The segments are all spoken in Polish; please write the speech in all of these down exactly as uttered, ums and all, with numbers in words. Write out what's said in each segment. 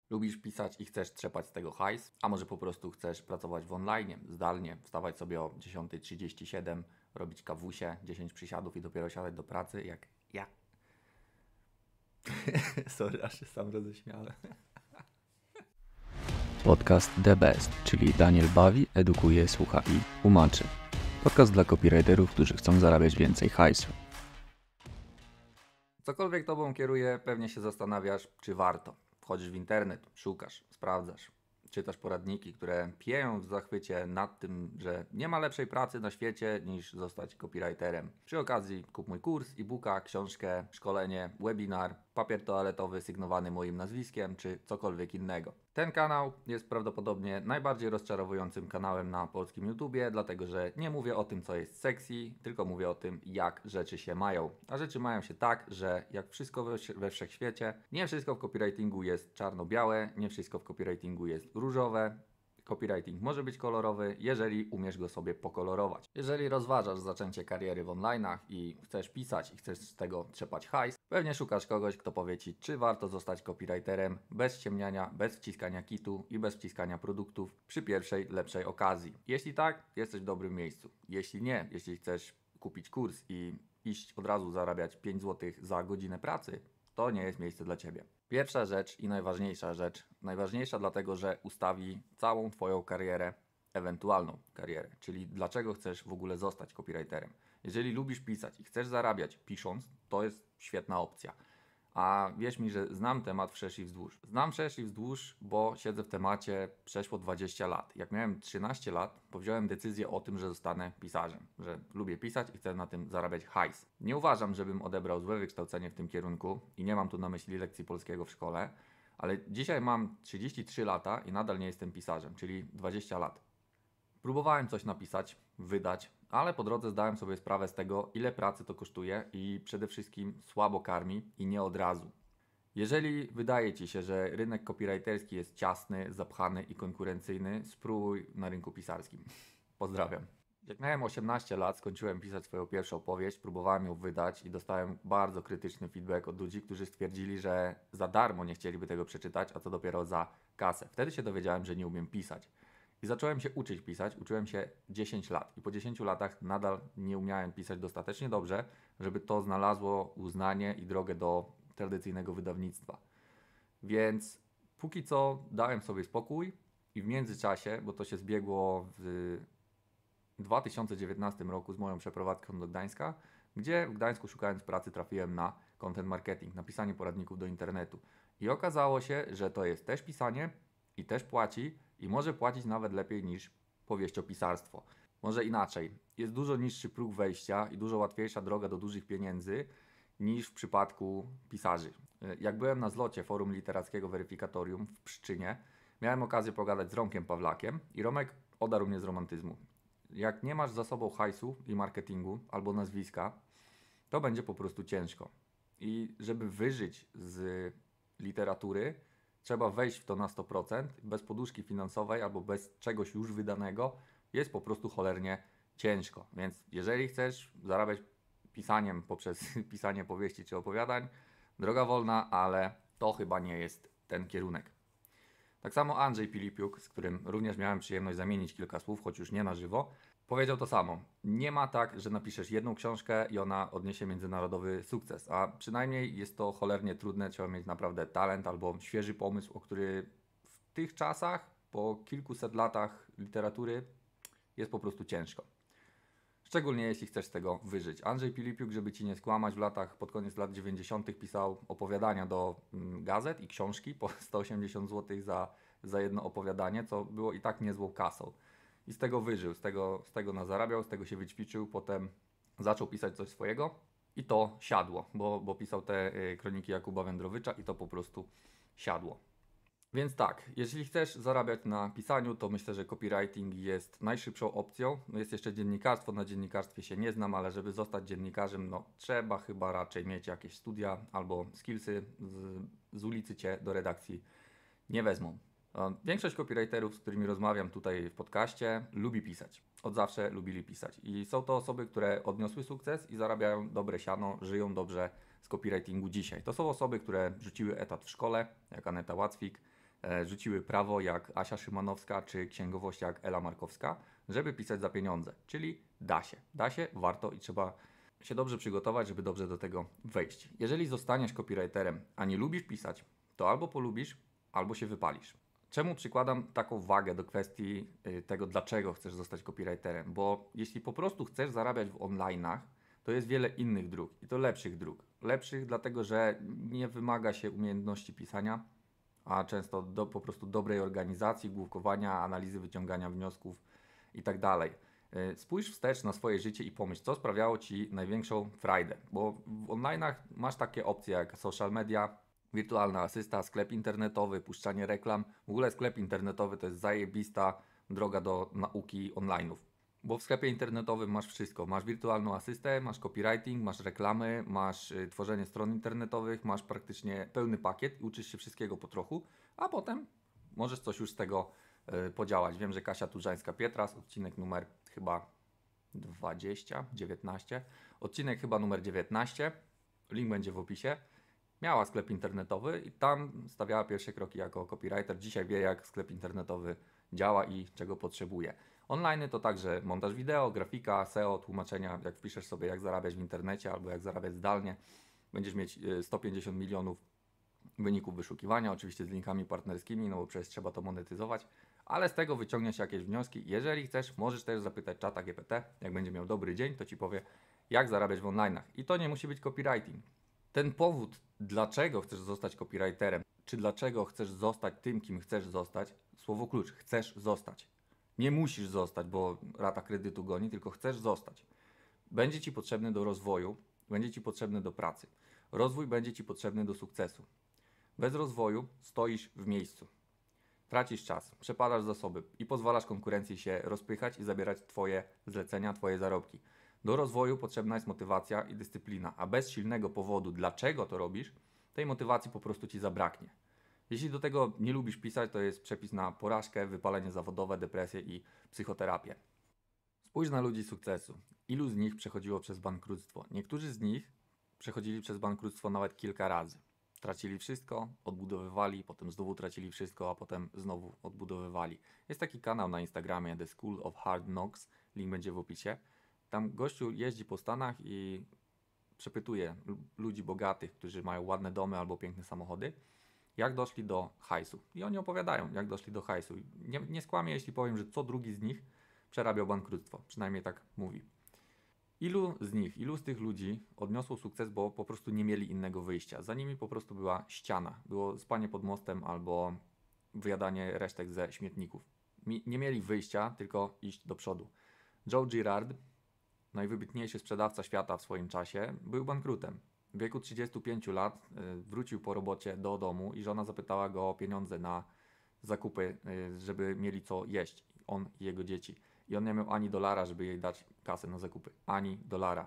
Lubisz pisać i chcesz trzepać z tego hajs, a może po prostu chcesz pracować w online, zdalnie, wstawać sobie o dziesiąta trzydzieści siedem, robić kawusie, dziesięć przysiadów i dopiero siadać do pracy, jak ja. Sorry, aż się sam roześmiałem. Podcast The Best, czyli Daniel bawi, edukuje, słucha i tłumaczy. Podcast dla copywriterów, którzy chcą zarabiać więcej hajsu. Cokolwiek tobą kieruje, pewnie się zastanawiasz, czy warto. Wchodzisz w internet, szukasz, sprawdzasz, czytasz poradniki, które pieją w zachwycie nad tym, że nie ma lepszej pracy na świecie niż zostać copywriterem. Przy okazji kup mój kurs, e-booka, książkę, szkolenie, webinar, papier toaletowy sygnowany moim nazwiskiem, czy cokolwiek innego. Ten kanał jest prawdopodobnie najbardziej rozczarowującym kanałem na polskim YouTubie, dlatego że nie mówię o tym, co jest sexy, tylko mówię o tym, jak rzeczy się mają. A rzeczy mają się tak, że jak wszystko we, we wszechświecie, nie wszystko w copywritingu jest czarno-białe, nie wszystko w copywritingu jest różowe. Copywriting może być kolorowy, jeżeli umiesz go sobie pokolorować. Jeżeli rozważasz zaczęcie kariery w online'ach i chcesz pisać i chcesz z tego trzepać hajs, pewnie szukasz kogoś, kto powie Ci, czy warto zostać copywriterem bez ściemniania, bez wciskania kitu i bez wciskania produktów przy pierwszej, lepszej okazji. Jeśli tak, jesteś w dobrym miejscu. Jeśli nie, jeśli chcesz kupić kurs i iść od razu zarabiać pięć złotych za godzinę pracy, to nie jest miejsce dla Ciebie. Pierwsza rzecz i najważniejsza rzecz, najważniejsza dlatego, że ustawi całą Twoją karierę, ewentualną karierę, czyli dlaczego chcesz w ogóle zostać copywriterem. Jeżeli lubisz pisać i chcesz zarabiać pisząc, to jest świetna opcja. A wierz mi, że znam temat wszerz i wzdłuż. Znam wszerz i wzdłuż, bo siedzę w temacie przeszło dwadzieścia lat. Jak miałem trzynaście lat, powziąłem decyzję o tym, że zostanę pisarzem, że lubię pisać i chcę na tym zarabiać hajs. Nie uważam, żebym odebrał złe wykształcenie w tym kierunku i nie mam tu na myśli lekcji polskiego w szkole, ale dzisiaj mam trzydzieści trzy lata i nadal nie jestem pisarzem, czyli dwadzieścia lat. Próbowałem coś napisać, wydać, ale po drodze zdałem sobie sprawę z tego, ile pracy to kosztuje i przede wszystkim słabo karmi i nie od razu. Jeżeli wydaje Ci się, że rynek copywriterski jest ciasny, zapchany i konkurencyjny, spróbuj na rynku pisarskim. Pozdrawiam. Jak miałem osiemnaście lat, skończyłem pisać swoją pierwszą opowieść, próbowałem ją wydać i dostałem bardzo krytyczny feedback od ludzi, którzy stwierdzili, że za darmo nie chcieliby tego przeczytać, a co dopiero za kasę. Wtedy się dowiedziałem, że nie umiem pisać. I zacząłem się uczyć pisać, uczyłem się dziesięć lat i po dziesięciu latach nadal nie umiałem pisać dostatecznie dobrze, żeby to znalazło uznanie i drogę do tradycyjnego wydawnictwa. Więc póki co dałem sobie spokój i w międzyczasie, bo to się zbiegło w dwa tysiące dziewiętnastym roku z moją przeprowadzką do Gdańska, gdzie w Gdańsku szukając pracy trafiłem na content marketing, na pisanie poradników do internetu. I okazało się, że to jest też pisanie i też płaci i może płacić nawet lepiej niż powieściopisarstwo. Może inaczej, jest dużo niższy próg wejścia i dużo łatwiejsza droga do dużych pieniędzy niż w przypadku pisarzy. Jak byłem na zlocie Forum Literackiego Weryfikatorium w Pszczynie, miałem okazję pogadać z Romkiem Pawlakiem i Romek odarł mnie z romantyzmu. Jak nie masz za sobą hajsu i marketingu albo nazwiska, to będzie po prostu ciężko. I żeby wyżyć z literatury, trzeba wejść w to na sto procent, bez poduszki finansowej albo bez czegoś już wydanego, jest po prostu cholernie ciężko. Więc jeżeli chcesz zarabiać pisaniem poprzez pisanie powieści czy opowiadań, droga wolna, ale to chyba nie jest ten kierunek. Tak samo Andrzej Pilipiuk, z którym również miałem przyjemność zamienić kilka słów, choć już nie na żywo, powiedział to samo. Nie ma tak, że napiszesz jedną książkę i ona odniesie międzynarodowy sukces, a przynajmniej jest to cholernie trudne, trzeba mieć naprawdę talent albo świeży pomysł, o który w tych czasach, po kilkuset latach literatury jest po prostu ciężko. Szczególnie jeśli chcesz z tego wyżyć. Andrzej Pilipiuk, żeby Ci nie skłamać, w latach, pod koniec lat dziewięćdziesiątych pisał opowiadania do mm, gazet i książki po sto osiemdziesiąt złotych za, za jedno opowiadanie, co było i tak niezłą kasą. I z tego wyżył, z tego, z tego nazarabiał, z tego się wyćwiczył, potem zaczął pisać coś swojego i to siadło, bo, bo pisał te y, kroniki Jakuba Wędrowicza i to po prostu siadło. Więc tak, jeżeli chcesz zarabiać na pisaniu, to myślę, że copywriting jest najszybszą opcją. No jest jeszcze dziennikarstwo, na dziennikarstwie się nie znam, ale żeby zostać dziennikarzem, no trzeba chyba raczej mieć jakieś studia albo skillsy, z, z ulicy Cię do redakcji nie wezmą. Większość copywriterów, z którymi rozmawiam tutaj w podcaście, lubi pisać. Od zawsze lubili pisać. I są to osoby, które odniosły sukces i zarabiają dobre siano, żyją dobrze z copywritingu dzisiaj. To są osoby, które rzuciły etat w szkole, jak Aneta Łacwik, e, rzuciły prawo jak Asia Szymanowska czy księgowość jak Ela Markowska, żeby pisać za pieniądze. Czyli da się, da się, warto i trzeba się dobrze przygotować, żeby dobrze do tego wejść. Jeżeli zostaniesz copywriterem, a nie lubisz pisać, to albo polubisz, albo się wypalisz. Czemu przykładam taką wagę do kwestii y, tego, dlaczego chcesz zostać copywriterem? Bo jeśli po prostu chcesz zarabiać w online'ach, to jest wiele innych dróg i to lepszych dróg. Lepszych dlatego, że nie wymaga się umiejętności pisania, a często do, po prostu dobrej organizacji, główkowania, analizy, wyciągania wniosków i tak dalej. Y, Spójrz wstecz na swoje życie i pomyśl, co sprawiało Ci największą frajdę, bo w online'ach masz takie opcje jak social media, wirtualna asysta, sklep internetowy, puszczanie reklam. W ogóle sklep internetowy to jest zajebista droga do nauki online'ów. Bo w sklepie internetowym masz wszystko. Masz wirtualną asystę, masz copywriting, masz reklamy, masz y, tworzenie stron internetowych, masz praktycznie pełny pakiet i uczysz się wszystkiego po trochu, a potem możesz coś już z tego y, podziałać. Wiem, że Kasia Turzańska-Pietras, odcinek numer chyba dwadzieścia, dziewiętnaście, odcinek chyba numer dziewiętnaście, link będzie w opisie. Miała sklep internetowy i tam stawiała pierwsze kroki jako copywriter. Dzisiaj wie, jak sklep internetowy działa i czego potrzebuje. Online to także montaż wideo, grafika, S E O, tłumaczenia. Jak wpiszesz sobie, jak zarabiać w internecie albo jak zarabiać zdalnie, będziesz mieć sto pięćdziesiąt milionów wyników wyszukiwania, oczywiście z linkami partnerskimi, no bo przecież trzeba to monetyzować, ale z tego wyciągniesz jakieś wnioski. Jeżeli chcesz, możesz też zapytać czata G P T, jak będzie miał dobry dzień, to Ci powie, jak zarabiać w online'ach. I to nie musi być copywriting. Ten powód, dlaczego chcesz zostać copywriterem, czy dlaczego chcesz zostać tym, kim chcesz zostać, słowo klucz, chcesz zostać. Nie musisz zostać, bo rata kredytu goni, tylko chcesz zostać. Będzie Ci potrzebny do rozwoju, będzie Ci potrzebny do pracy. Rozwój będzie Ci potrzebny do sukcesu. Bez rozwoju stoisz w miejscu. Tracisz czas, przepadasz zasoby i pozwalasz konkurencji się rozpychać i zabierać Twoje zlecenia, Twoje zarobki. Do rozwoju potrzebna jest motywacja i dyscyplina, a bez silnego powodu, dlaczego to robisz, tej motywacji po prostu Ci zabraknie. Jeśli do tego nie lubisz pisać, to jest przepis na porażkę, wypalenie zawodowe, depresję i psychoterapię. Spójrz na ludzi sukcesu. Ilu z nich przechodziło przez bankructwo? Niektórzy z nich przechodzili przez bankructwo nawet kilka razy. Tracili wszystko, odbudowywali, potem znowu tracili wszystko, a potem znowu odbudowywali. Jest taki kanał na Instagramie The School of Hard Knocks, link będzie w opisie. Tam gościu jeździ po Stanach i przepytuje ludzi bogatych, którzy mają ładne domy albo piękne samochody, jak doszli do hajsu. I oni opowiadają, jak doszli do hajsu. Nie, nie skłamię, jeśli powiem, że co drugi z nich przerabiał bankructwo. Przynajmniej tak mówi. Ilu z nich, ilu z tych ludzi odniosło sukces, bo po prostu nie mieli innego wyjścia. Za nimi po prostu była ściana. Było spanie pod mostem albo wyjadanie resztek ze śmietników. Mi, nie mieli wyjścia, tylko iść do przodu. Joe Girard, najwybitniejszy sprzedawca świata w swoim czasie, był bankrutem. W wieku trzydziestu pięciu lat y, wrócił po robocie do domu i żona zapytała go o pieniądze na zakupy, y, żeby mieli co jeść, on i jego dzieci. I on nie miał ani dolara, żeby jej dać kasę na zakupy. Ani dolara.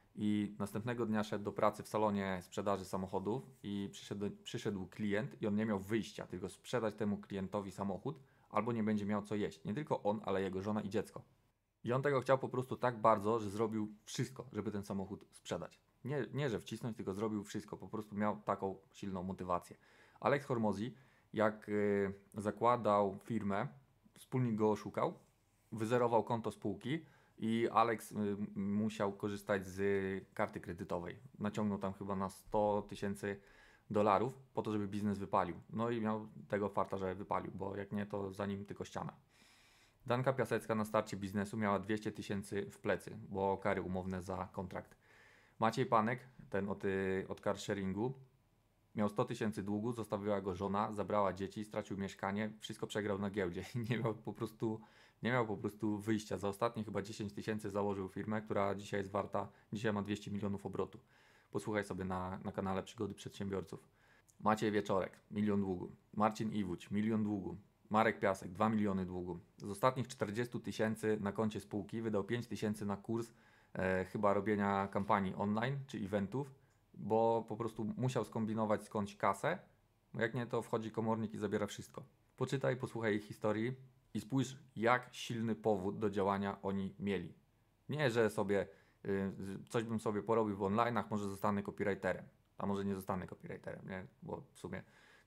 I następnego dnia szedł do pracy w salonie sprzedaży samochodów i przyszedł, przyszedł klient i on nie miał wyjścia, tylko sprzedać temu klientowi samochód, albo nie będzie miał co jeść. Nie tylko on, ale jego żona i dziecko. I on tego chciał po prostu tak bardzo, że zrobił wszystko, żeby ten samochód sprzedać. Nie, nie że wcisnąć, tylko zrobił wszystko. Po prostu miał taką silną motywację. Alex Hormozi, jak yy, zakładał firmę, wspólnik go oszukał, wyzerował konto spółki i Alex y, musiał korzystać z karty kredytowej. Naciągnął tam chyba na sto tysięcy dolarów po to, żeby biznes wypalił. No i miał tego farta, że wypalił, bo jak nie, to za nim tylko ściana. Danka Piasecka na starcie biznesu miała dwieście tysięcy w plecy, bo kary umowne za kontrakt. Maciej Panek, ten od, od car sharingu, miał sto tysięcy długu, zostawiła go żona, zabrała dzieci, stracił mieszkanie, wszystko przegrał na giełdzie i nie miał po prostu, nie miał po prostu wyjścia. Za ostatnie chyba dziesięć tysięcy założył firmę, która dzisiaj jest warta, dzisiaj ma dwieście milionów obrotu. Posłuchaj sobie na, na kanale Przygody Przedsiębiorców. Maciej Wieczorek, milion długu. Marcin Iwódź, milion długu. Marek Piasek, dwa miliony długu. Z ostatnich czterdziestu tysięcy na koncie spółki wydał pięć tysięcy na kurs e, chyba robienia kampanii online czy eventów, bo po prostu musiał skombinować skądś kasę. Jak nie, to wchodzi komornik i zabiera wszystko. Poczytaj, posłuchaj ich historii i spójrz, jak silny powód do działania oni mieli. Nie, że sobie y, coś bym sobie porobił w online'ach, może zostanę copywriterem, a może nie zostanę copywriterem, nie? Bo w sumie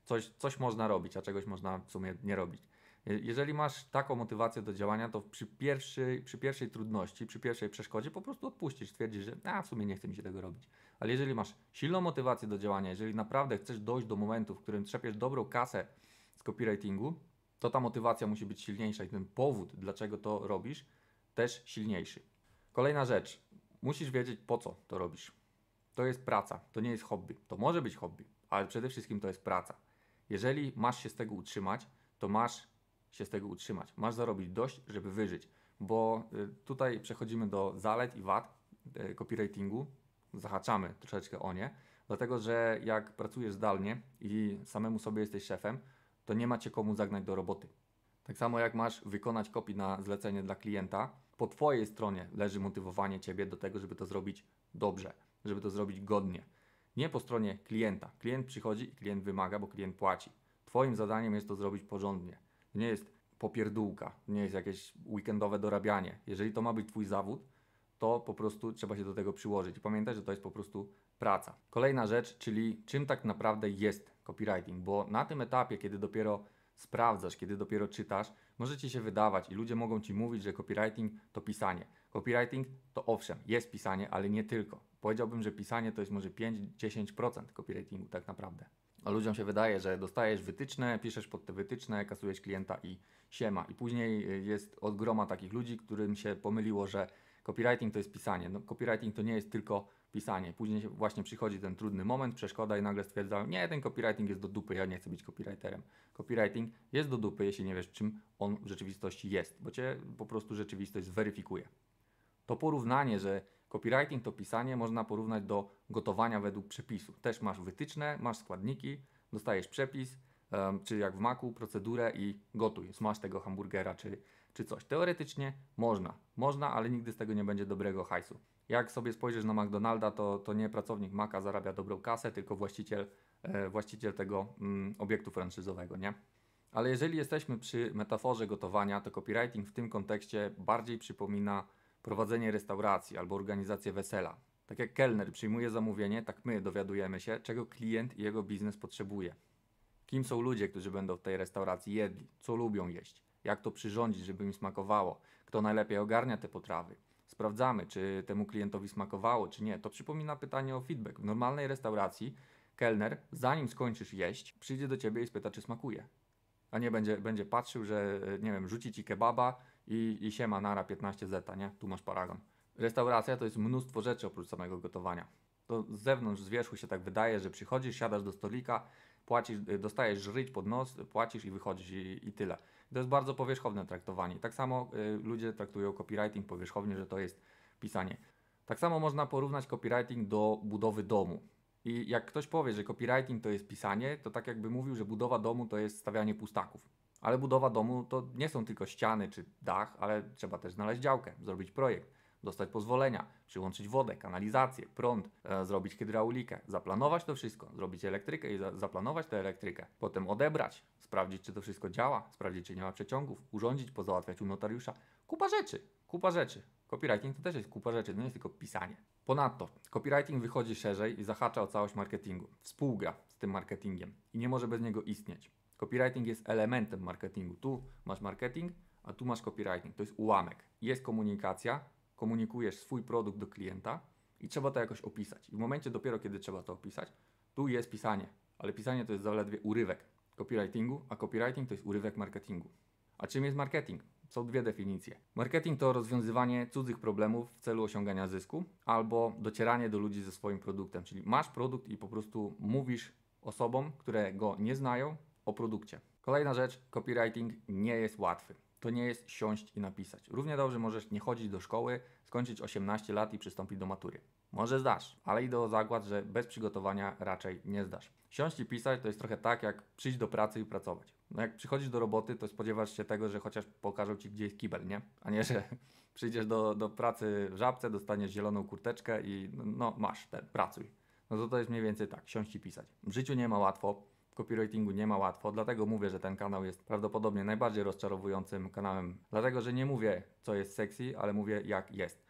coś, coś można robić, a czegoś można w sumie nie robić. Je- Jeżeli masz taką motywację do działania, to przy pierwszej, przy pierwszej trudności, przy pierwszej przeszkodzie po prostu odpuścisz, stwierdzisz, że a, w sumie nie chce mi się tego robić. Ale jeżeli masz silną motywację do działania, jeżeli naprawdę chcesz dojść do momentu, w którym trzepiesz dobrą kasę z copywritingu, to ta motywacja musi być silniejsza i ten powód, dlaczego to robisz, też silniejszy. Kolejna rzecz. Musisz wiedzieć, po co to robisz. To jest praca, to nie jest hobby. To może być hobby, ale przede wszystkim to jest praca. Jeżeli masz się z tego utrzymać, to masz się z tego utrzymać. Masz zarobić dość, żeby wyżyć. Bo y, tutaj przechodzimy do zalet i wad y, copywritingu. Zahaczamy troszeczkę o nie. Dlatego, że jak pracujesz zdalnie i samemu sobie jesteś szefem, to nie ma cię komu zagnać do roboty. Tak samo jak masz wykonać copy na zlecenie dla klienta, po twojej stronie leży motywowanie ciebie do tego, żeby to zrobić dobrze, żeby to zrobić godnie. Nie po stronie klienta. Klient przychodzi i klient wymaga, bo klient płaci. Twoim zadaniem jest to zrobić porządnie. To nie jest popierdółka, nie jest jakieś weekendowe dorabianie. Jeżeli to ma być twój zawód, to po prostu trzeba się do tego przyłożyć. I pamiętaj, że to jest po prostu praca. Kolejna rzecz, czyli czym tak naprawdę jest copywriting, bo na tym etapie, kiedy dopiero sprawdzasz, kiedy dopiero czytasz, może ci się wydawać i ludzie mogą ci mówić, że copywriting to pisanie. Copywriting to owszem, jest pisanie, ale nie tylko. Powiedziałbym, że pisanie to jest może pięć do dziesięciu procent copywritingu tak naprawdę. A ludziom się wydaje, że dostajesz wytyczne, piszesz pod te wytyczne, kasujesz klienta i siema. I później jest od groma takich ludzi, którym się pomyliło, że copywriting to jest pisanie. No, copywriting to nie jest tylko pisanie. Później właśnie przychodzi ten trudny moment, przeszkoda i nagle stwierdzają, nie, ten copywriting jest do dupy, ja nie chcę być copywriterem. Copywriting jest do dupy, jeśli nie wiesz, czym on w rzeczywistości jest, bo cię po prostu rzeczywistość zweryfikuje. To porównanie, że copywriting to pisanie, można porównać do gotowania według przepisu. Też masz wytyczne, masz składniki, dostajesz przepis, um, czy jak w maku, procedurę i gotuj, smaż tego hamburgera, czy, czy coś. Teoretycznie można, można, ale nigdy z tego nie będzie dobrego hajsu. Jak sobie spojrzysz na McDonalda, to, to nie pracownik Maka zarabia dobrą kasę, tylko właściciel, e, właściciel tego mm, obiektu franczyzowego, nie? Ale jeżeli jesteśmy przy metaforze gotowania, to copywriting w tym kontekście bardziej przypomina prowadzenie restauracji albo organizację wesela. Tak jak kelner przyjmuje zamówienie, tak my dowiadujemy się, czego klient i jego biznes potrzebuje. Kim są ludzie, którzy będą w tej restauracji jedli, co lubią jeść, jak to przyrządzić, żeby im smakowało, kto najlepiej ogarnia te potrawy. Sprawdzamy, czy temu klientowi smakowało, czy nie. To przypomina pytanie o feedback. W normalnej restauracji kelner, zanim skończysz jeść, przyjdzie do ciebie i spyta, czy smakuje. A nie będzie, będzie patrzył, że nie wiem, rzuci ci kebaba i, i siema, nara piętnaście zeta, nie? Tu masz paragon. Restauracja to jest mnóstwo rzeczy oprócz samego gotowania. To z zewnątrz, z wierzchu się tak wydaje, że przychodzisz, siadasz do stolika, płacisz, dostajesz żryć pod nos, płacisz i wychodzisz i, i tyle. To jest bardzo powierzchowne traktowanie. Tak samo y, ludzie traktują copywriting powierzchownie, że to jest pisanie. Tak samo można porównać copywriting do budowy domu. I jak ktoś powie, że copywriting to jest pisanie, to tak jakby mówił, że budowa domu to jest stawianie pustaków. Ale budowa domu to nie są tylko ściany czy dach, ale trzeba też znaleźć działkę, zrobić projekt, dostać pozwolenia, przyłączyć wodę, kanalizację, prąd, e, zrobić hydraulikę, zaplanować to wszystko, zrobić elektrykę i za, zaplanować tę elektrykę, potem odebrać, sprawdzić, czy to wszystko działa, sprawdzić, czy nie ma przeciągów, urządzić, pozałatwiać u notariusza. Kupa rzeczy, kupa rzeczy. Copywriting to też jest kupa rzeczy, to nie jest tylko pisanie. Ponadto, copywriting wychodzi szerzej i zahacza o całość marketingu. Współgra z tym marketingiem i nie może bez niego istnieć. Copywriting jest elementem marketingu. Tu masz marketing, a tu masz copywriting. To jest ułamek. Jest komunikacja, komunikujesz swój produkt do klienta i trzeba to jakoś opisać. I w momencie dopiero, kiedy trzeba to opisać, tu jest pisanie. Ale pisanie to jest zaledwie urywek copywritingu, a copywriting to jest urywek marketingu. A czym jest marketing? Są dwie definicje. Marketing to rozwiązywanie cudzych problemów w celu osiągania zysku albo docieranie do ludzi ze swoim produktem. Czyli masz produkt i po prostu mówisz osobom, które go nie znają, o produkcie. Kolejna rzecz, copywriting nie jest łatwy. To nie jest siąść i napisać. Równie dobrze możesz nie chodzić do szkoły, skończyć osiemnaście lat i przystąpić do matury. Może zdasz, ale idę o zakład, że bez przygotowania raczej nie zdasz. Siąść i pisać to jest trochę tak, jak przyjść do pracy i pracować. No jak przychodzisz do roboty, to spodziewasz się tego, że chociaż pokażą ci, gdzie jest kibel, nie? A nie, że przyjdziesz do, do pracy w Żabce, dostaniesz zieloną kurteczkę i no masz, ten, pracuj. No to to jest mniej więcej tak, siąść i pisać. W życiu nie ma łatwo. W copywritingu nie ma łatwo, dlatego mówię, że ten kanał jest prawdopodobnie najbardziej rozczarowującym kanałem. Dlatego, że nie mówię, co jest sexy, ale mówię, jak jest.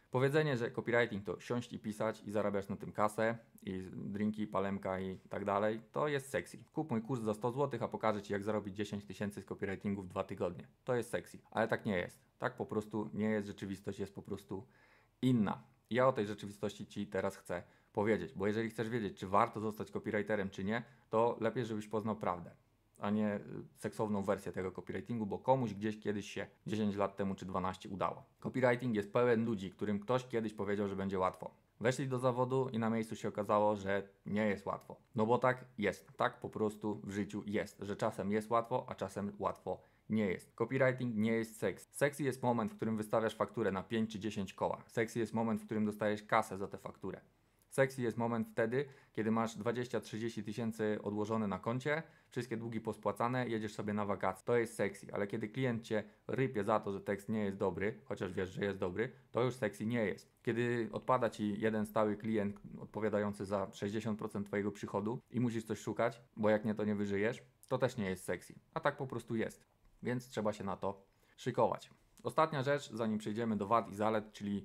Powiedzenie, że copywriting to siąść i pisać i zarabiasz na tym kasę i drinki, palemka i tak dalej, to jest sexy. Kup mój kurs za sto złotych, a pokażę Ci, jak zarobić dziesięć tysięcy z copywritingu w dwa tygodnie. To jest sexy, ale tak nie jest. Tak po prostu nie jest, rzeczywistość jest po prostu inna. Ja o tej rzeczywistości Ci teraz chcę powiedzieć, bo jeżeli chcesz wiedzieć, czy warto zostać copywriterem, czy nie, to lepiej, żebyś poznał prawdę, a nie seksowną wersję tego copywritingu, bo komuś gdzieś kiedyś się dziesięć lat temu czy dwanaście udało. Copywriting jest pełen ludzi, którym ktoś kiedyś powiedział, że będzie łatwo. Weszli do zawodu i na miejscu się okazało, że nie jest łatwo. No bo tak jest, tak po prostu w życiu jest, że czasem jest łatwo, a czasem łatwo nie jest. Copywriting nie jest seks. Sexy jest moment, w którym wystawiasz fakturę na pięć czy dziesięć koła. Sexy jest moment, w którym dostajesz kasę za tę fakturę. Sexy jest moment wtedy, kiedy masz dwadzieścia trzydzieści tysięcy odłożone na koncie, wszystkie długi pospłacane, jedziesz sobie na wakacje. To jest sexy, ale kiedy klient Cię rypie za to, że tekst nie jest dobry, chociaż wiesz, że jest dobry, to już sexy nie jest. Kiedy odpada Ci jeden stały klient odpowiadający za sześćdziesiąt procent Twojego przychodu i musisz coś szukać, bo jak nie, to nie wyżyjesz, to też nie jest sexy. A tak po prostu jest. Więc trzeba się na to szykować. Ostatnia rzecz, zanim przejdziemy do wad i zalet, czyli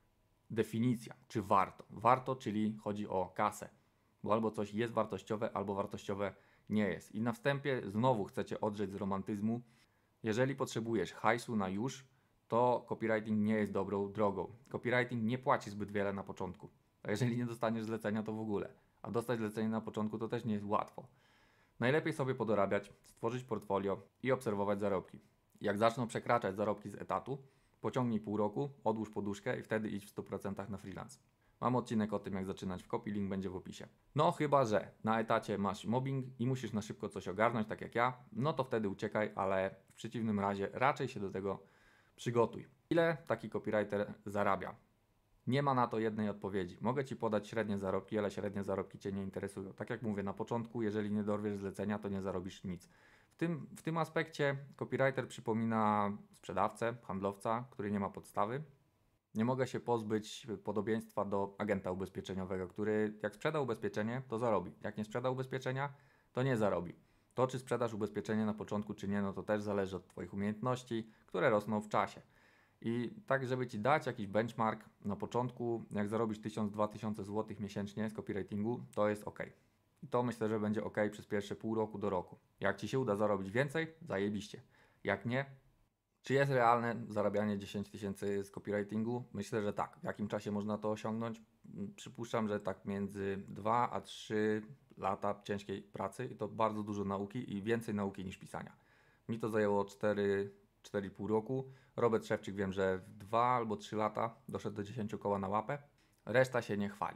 definicja, czy warto. Warto, czyli chodzi o kasę, bo albo coś jest wartościowe, albo wartościowe nie jest. I na wstępie znowu chcecie odrzeć z romantyzmu. Jeżeli potrzebujesz hajsu na już, to copywriting nie jest dobrą drogą. Copywriting nie płaci zbyt wiele na początku. A jeżeli nie dostaniesz zlecenia, to w ogóle. A dostać zlecenie na początku to też nie jest łatwo. Najlepiej sobie podorabiać, stworzyć portfolio i obserwować zarobki. Jak zaczną przekraczać zarobki z etatu, pociągnij pół roku, odłóż poduszkę i wtedy idź w stu procentach na freelance. Mam odcinek o tym, jak zaczynać w copy, link będzie w opisie. No chyba, że na etacie masz mobbing i musisz na szybko coś ogarnąć, tak jak ja, no to wtedy uciekaj, ale w przeciwnym razie raczej się do tego przygotuj. Ile taki copywriter zarabia? Nie ma na to jednej odpowiedzi. Mogę Ci podać średnie zarobki, ale średnie zarobki Cię nie interesują. Tak jak mówię na początku, jeżeli nie dorwiesz zlecenia, to nie zarobisz nic. W tym, w tym aspekcie copywriter przypomina sprzedawcę, handlowca, który nie ma podstawy. Nie mogę się pozbyć podobieństwa do agenta ubezpieczeniowego, który jak sprzeda ubezpieczenie, to zarobi. Jak nie sprzeda ubezpieczenia, to nie zarobi. To, czy sprzedasz ubezpieczenie na początku, czy nie, no to też zależy od Twoich umiejętności, które rosną w czasie. I tak, żeby Ci dać jakiś benchmark na początku, jak zarobisz tysiąc do dwóch tysięcy złotych miesięcznie z copywritingu, to jest ok. I to myślę, że będzie ok przez pierwsze pół roku do roku. Jak Ci się uda zarobić więcej, zajebiście. Jak nie, czy jest realne zarabianie dziesięć tysięcy z copywritingu? Myślę, że tak. W jakim czasie można to osiągnąć? Przypuszczam, że tak między dwa a trzy lata ciężkiej pracy i to bardzo dużo nauki i więcej nauki niż pisania. Mi to zajęło cztery, cztery i pół roku. Robert Szewczyk wiem, że w dwa albo trzy lata doszedł do dziesięciu koła na łapę. Reszta się nie chwali.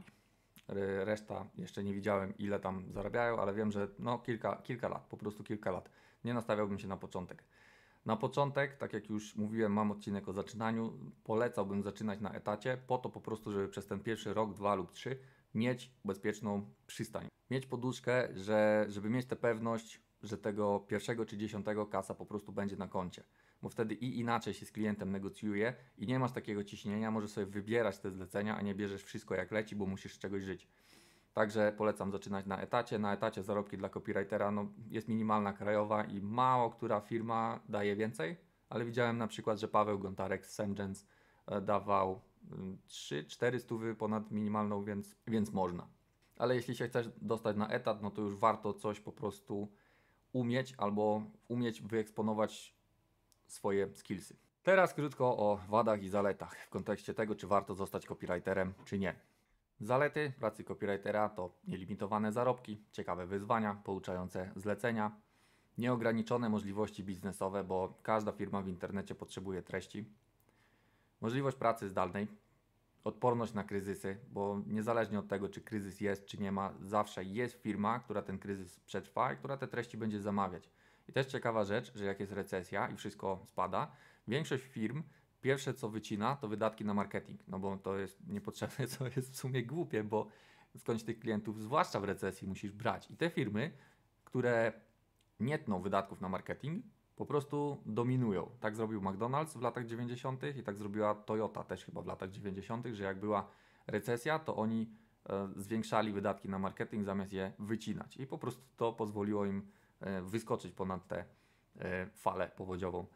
Reszta jeszcze nie widziałem, ile tam zarabiają, ale wiem, że no kilka, kilka lat, po prostu kilka lat. Nie nastawiałbym się na początek. Na początek, tak jak już mówiłem, mam odcinek o zaczynaniu, polecałbym zaczynać na etacie, po to po prostu, żeby przez ten pierwszy rok, dwa lub trzy mieć bezpieczną przystań. Mieć poduszkę, że, żeby mieć tę pewność, że tego pierwszego czy dziesiątego kasa po prostu będzie na koncie. Bo wtedy i inaczej się z klientem negocjuje i nie masz takiego ciśnienia, możesz sobie wybierać te zlecenia, a nie bierzesz wszystko jak leci, bo musisz z czegoś żyć. Także polecam zaczynać na etacie. Na etacie zarobki dla copywritera no, jest minimalna krajowa i mało która firma daje więcej, ale widziałem na przykład, że Paweł Gontarek z Semgens dawał trzy cztery stówy ponad minimalną, więc, więc można. Ale jeśli się chcesz dostać na etat, no to już warto coś po prostu umieć albo umieć wyeksponować swoje skillsy. Teraz krótko o wadach i zaletach w kontekście tego, czy warto zostać copywriterem, czy nie. Zalety pracy copywritera to nielimitowane zarobki, ciekawe wyzwania, pouczające zlecenia, nieograniczone możliwości biznesowe, bo każda firma w internecie potrzebuje treści, możliwość pracy zdalnej, odporność na kryzysy, bo niezależnie od tego, czy kryzys jest, czy nie ma, zawsze jest firma, która ten kryzys przetrwa i która te treści będzie zamawiać. I też ciekawa rzecz, że jak jest recesja i wszystko spada, większość firm pierwsze co wycina to wydatki na marketing, no bo to jest niepotrzebne, co jest w sumie głupie, bo skądś tych klientów, zwłaszcza w recesji, musisz brać. I te firmy, które nie tną wydatków na marketing, po prostu dominują. Tak zrobił McDonald's w latach dziewięćdziesiątych i tak zrobiła Toyota też chyba w latach dziewięćdziesiątych, że jak była recesja, to oni e, zwiększali wydatki na marketing zamiast je wycinać. I po prostu to pozwoliło im e, wyskoczyć ponad tę e, falę powodziową.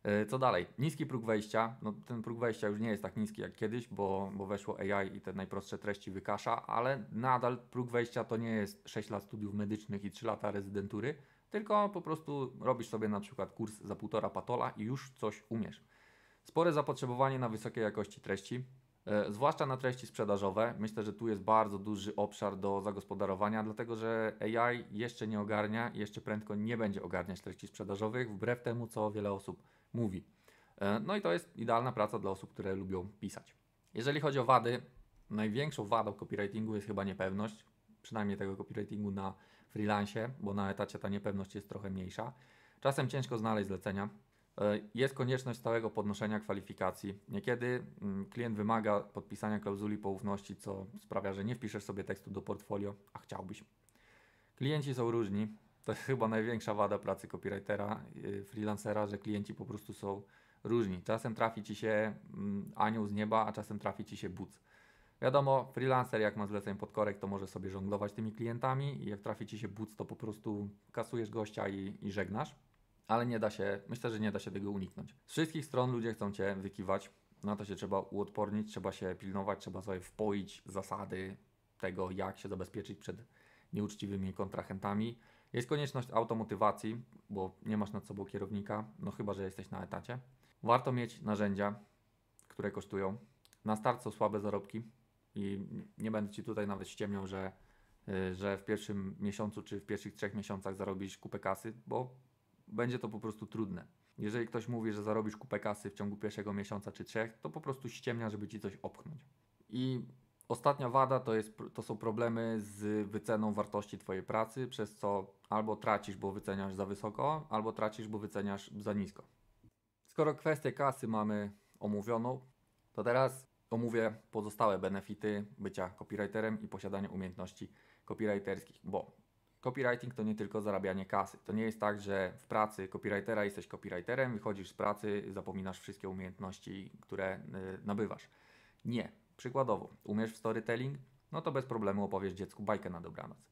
Co dalej? Niski próg wejścia. No, ten próg wejścia już nie jest tak niski jak kiedyś, bo, bo weszło A I i te najprostsze treści wykasza, ale nadal próg wejścia to nie jest sześć lat studiów medycznych i trzy lata rezydentury, tylko po prostu robisz sobie na przykład kurs za półtora patola i już coś umiesz. Spore zapotrzebowanie na wysokiej jakości treści, e, zwłaszcza na treści sprzedażowe. Myślę, że tu jest bardzo duży obszar do zagospodarowania, dlatego że A I jeszcze nie ogarnia i jeszcze prędko nie będzie ogarniać treści sprzedażowych, wbrew temu, co wiele osób mówi. E, no i to jest idealna praca dla osób, które lubią pisać. Jeżeli chodzi o wady, największą wadą copywritingu jest chyba niepewność, przynajmniej tego copywritingu na freelancie, bo na etacie ta niepewność jest trochę mniejsza. Czasem ciężko znaleźć zlecenia. Jest konieczność stałego podnoszenia kwalifikacji. Niekiedy klient wymaga podpisania klauzuli poufności, co sprawia, że nie wpiszesz sobie tekstu do portfolio, a chciałbyś. Klienci są różni. To jest chyba największa wada pracy copywritera, freelancera, że klienci po prostu są różni. Czasem trafi Ci się anioł z nieba, a czasem trafi Ci się buc. Wiadomo, freelancer jak ma zleceń pod korek, to może sobie żonglować tymi klientami i jak trafi Ci się buc, to po prostu kasujesz gościa i, i żegnasz. Ale nie da się, myślę, że nie da się tego uniknąć. Z wszystkich stron ludzie chcą Cię wykiwać, na to się trzeba uodpornić, trzeba się pilnować, trzeba sobie wpoić zasady tego, jak się zabezpieczyć przed nieuczciwymi kontrahentami. Jest konieczność automotywacji, bo nie masz nad sobą kierownika, no chyba, że jesteś na etacie. Warto mieć narzędzia, które kosztują. Na start są słabe zarobki i nie będę Ci tutaj nawet ściemniał, że, że w pierwszym miesiącu czy w pierwszych trzech miesiącach zarobisz kupę kasy, bo będzie to po prostu trudne. Jeżeli ktoś mówi, że zarobisz kupę kasy w ciągu pierwszego miesiąca czy trzech, to po prostu ściemnia, żeby Ci coś opchnąć. I ostatnia wada to, jest, to są problemy z wyceną wartości Twojej pracy, przez co albo tracisz, bo wyceniasz za wysoko, albo tracisz, bo wyceniasz za nisko. Skoro kwestię kasy mamy omówioną, to teraz omówię pozostałe benefity bycia copywriterem i posiadania umiejętności copywriterskich, bo copywriting to nie tylko zarabianie kasy. To nie jest tak, że w pracy copywritera jesteś copywriterem, wychodzisz z pracy, zapominasz wszystkie umiejętności, które yy, nabywasz. Nie. Przykładowo, umiesz w storytelling? No to bez problemu opowiesz dziecku bajkę na dobranoc.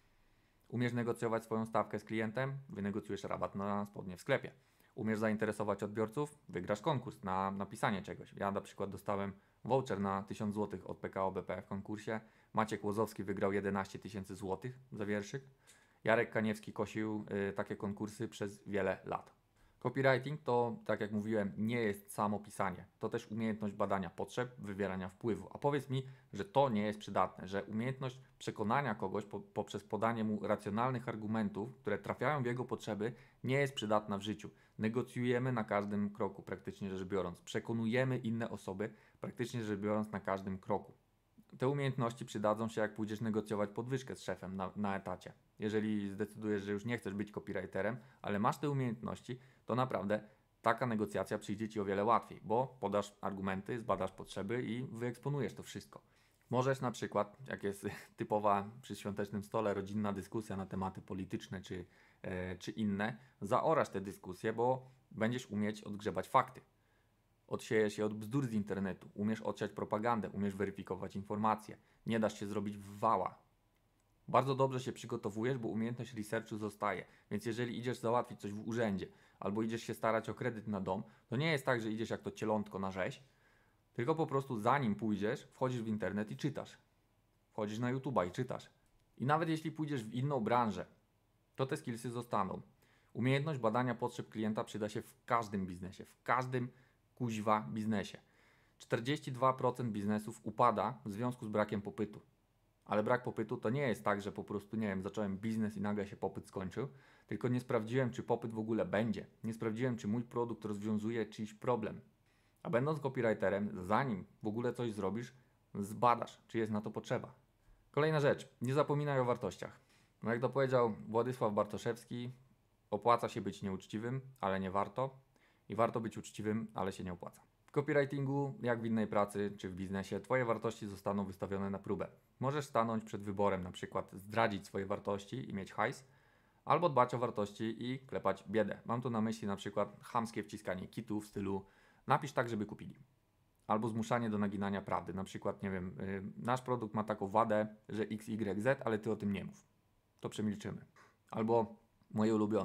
Umiesz negocjować swoją stawkę z klientem? Wynegocjujesz rabat na spodnie w sklepie. Umiesz zainteresować odbiorców? Wygrasz konkurs na napisanie czegoś. Ja na przykład dostałem voucher na tysiąc złotych od P K O B P w konkursie. Maciek Łozowski wygrał jedenaście tysięcy złotych za wierszyk. Jarek Kaniewski kosił y, takie konkursy przez wiele lat. Copywriting to, tak jak mówiłem, nie jest samo pisanie. To też umiejętność badania potrzeb, wywierania wpływu. A powiedz mi, że to nie jest przydatne, że umiejętność przekonania kogoś po, poprzez podanie mu racjonalnych argumentów, które trafiają w jego potrzeby, nie jest przydatna w życiu. Negocjujemy na każdym kroku, praktycznie rzecz biorąc. Przekonujemy inne osoby, praktycznie rzecz biorąc, na każdym kroku. Te umiejętności przydadzą się, jak pójdziesz negocjować podwyżkę z szefem na, na etacie. Jeżeli zdecydujesz, że już nie chcesz być copywriterem, ale masz te umiejętności, to naprawdę taka negocjacja przyjdzie Ci o wiele łatwiej, bo podasz argumenty, zbadasz potrzeby i wyeksponujesz to wszystko. Możesz na przykład, jak jest typowa przy świątecznym stole rodzinna dyskusja na tematy polityczne czy, e, czy inne, zaorać te dyskusje, bo będziesz umieć odgrzebać fakty. Odsieje się od bzdur z internetu, umiesz odsiać propagandę, umiesz weryfikować informacje, nie dasz się zrobić w wała. Bardzo dobrze się przygotowujesz, bo umiejętność researchu zostaje, więc jeżeli idziesz załatwić coś w urzędzie albo idziesz się starać o kredyt na dom, to nie jest tak, że idziesz jak to cielątko na rzeź, tylko po prostu zanim pójdziesz, wchodzisz w internet i czytasz. Wchodzisz na YouTube'a i czytasz. I nawet jeśli pójdziesz w inną branżę, to te skillsy zostaną. Umiejętność badania potrzeb klienta przyda się w każdym biznesie, w każdym kuźwa biznesie. czterdzieści dwa procent biznesów upada w związku z brakiem popytu. Ale brak popytu to nie jest tak, że po prostu, nie wiem, zacząłem biznes i nagle się popyt skończył, tylko nie sprawdziłem, czy popyt w ogóle będzie. Nie sprawdziłem, czy mój produkt rozwiązuje czyjś problem. A będąc copywriterem, zanim w ogóle coś zrobisz, zbadasz, czy jest na to potrzeba. Kolejna rzecz, nie zapominaj o wartościach. No jak to powiedział Władysław Bartoszewski, opłaca się być nieuczciwym, ale nie warto. I warto być uczciwym, ale się nie opłaca. W copywritingu, jak w innej pracy czy w biznesie, Twoje wartości zostaną wystawione na próbę. Możesz stanąć przed wyborem, na przykład zdradzić swoje wartości i mieć hajs, albo dbać o wartości i klepać biedę. Mam tu na myśli na przykład chamskie wciskanie kitów w stylu napisz tak, żeby kupili. Albo zmuszanie do naginania prawdy. Na przykład, nie wiem, yy, nasz produkt ma taką wadę, że X Y Z, ale Ty o tym nie mów. To przemilczymy. Albo moje ulubione.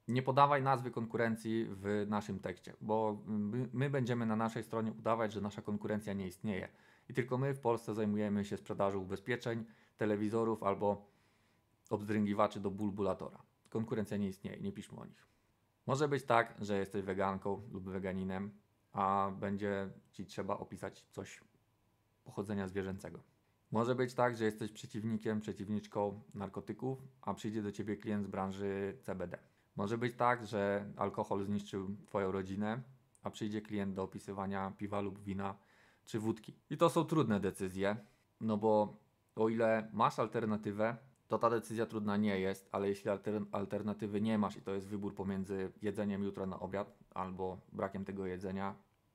Nie podawaj nazwy konkurencji w naszym tekście, bo my, my będziemy na naszej stronie udawać, że nasza konkurencja nie istnieje. I tylko my w Polsce zajmujemy się sprzedażą ubezpieczeń, telewizorów albo obzdręgiwaczy do bulbulatora. Konkurencja nie istnieje, nie piszmy o nich. Może być tak, że jesteś weganką lub weganinem, a będzie Ci trzeba opisać coś pochodzenia zwierzęcego. Może być tak, że jesteś przeciwnikiem, przeciwniczką narkotyków, a przyjdzie do Ciebie klient z branży C B D. Może być tak, że alkohol zniszczył Twoją rodzinę, a przyjdzie klient do opisywania piwa lub wina czy wódki. I to są trudne decyzje, no bo o ile masz alternatywę, to ta decyzja trudna nie jest, ale jeśli alter- alternatywy nie masz i to jest wybór pomiędzy jedzeniem jutro na obiad albo brakiem tego jedzenia,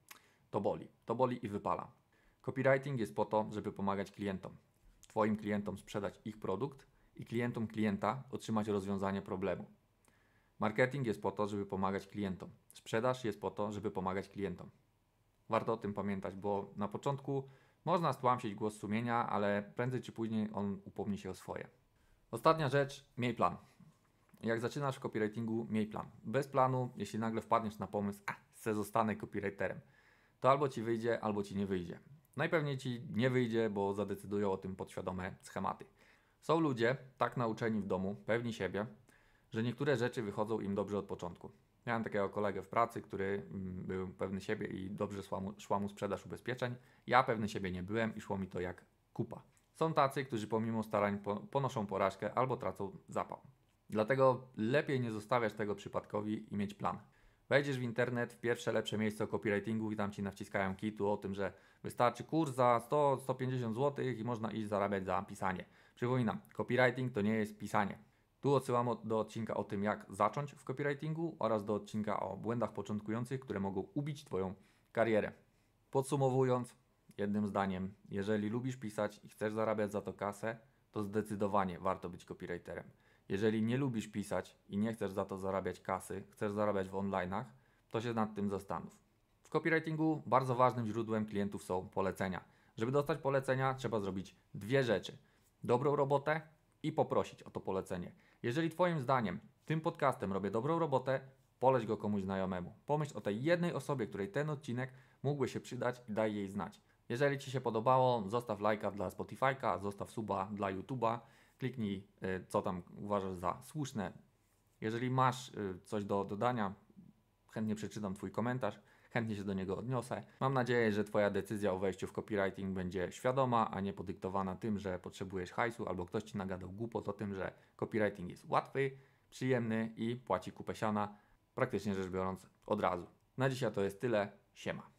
to boli. To boli i wypala. Copywriting jest po to, żeby pomagać klientom. Twoim klientom sprzedać ich produkt i klientom klienta otrzymać rozwiązanie problemu. Marketing jest po to, żeby pomagać klientom. Sprzedaż jest po to, żeby pomagać klientom. Warto o tym pamiętać, bo na początku można stłamsić głos sumienia, ale prędzej czy później on upomni się o swoje. Ostatnia rzecz, miej plan. Jak zaczynasz w copywritingu, miej plan. Bez planu, jeśli nagle wpadniesz na pomysł, a, se zostanę copywriterem, to albo Ci wyjdzie, albo Ci nie wyjdzie. Najpewniej Ci nie wyjdzie, bo zadecydują o tym podświadome schematy. Są ludzie tak nauczeni w domu, pewni siebie, że niektóre rzeczy wychodzą im dobrze od początku. Miałem takiego kolegę w pracy, który był pewny siebie i dobrze szła mu, szła mu sprzedaż ubezpieczeń. Ja pewny siebie nie byłem i szło mi to jak kupa. Są tacy, którzy pomimo starań ponoszą porażkę albo tracą zapał. Dlatego lepiej nie zostawiać tego przypadkowi i mieć plan. Wejdziesz w internet, w pierwsze lepsze miejsce o copywritingu i tam Ci nawciskają kitu o tym, że wystarczy kurs za sto do stu pięćdziesięciu złotych i można iść zarabiać za pisanie. Przypominam, copywriting to nie jest pisanie. Tu odsyłam do odcinka o tym, jak zacząć w copywritingu oraz do odcinka o błędach początkujących, które mogą ubić Twoją karierę. Podsumowując, jednym zdaniem, jeżeli lubisz pisać i chcesz zarabiać za to kasę, to zdecydowanie warto być copywriterem. Jeżeli nie lubisz pisać i nie chcesz za to zarabiać kasy, chcesz zarabiać w online'ach, to się nad tym zastanów. W copywritingu bardzo ważnym źródłem klientów są polecenia. Żeby dostać polecenia, trzeba zrobić dwie rzeczy. Dobrą robotę i poprosić o to polecenie. Jeżeli Twoim zdaniem tym podcastem robię dobrą robotę, poleć go komuś znajomemu. Pomyśl o tej jednej osobie, której ten odcinek mógłby się przydać i daj jej znać. Jeżeli Ci się podobało, zostaw lajka dla Spotify'ka, zostaw suba dla YouTube'a, kliknij co tam uważasz za słuszne. Jeżeli masz coś do dodania, chętnie przeczytam Twój komentarz, chętnie się do niego odniosę. Mam nadzieję, że Twoja decyzja o wejściu w copywriting będzie świadoma, a nie podyktowana tym, że potrzebujesz hajsu albo ktoś Ci nagadał głupot o tym, że copywriting jest łatwy, przyjemny i płaci kupę siana, praktycznie rzecz biorąc od razu. Na dzisiaj to jest tyle. Siema.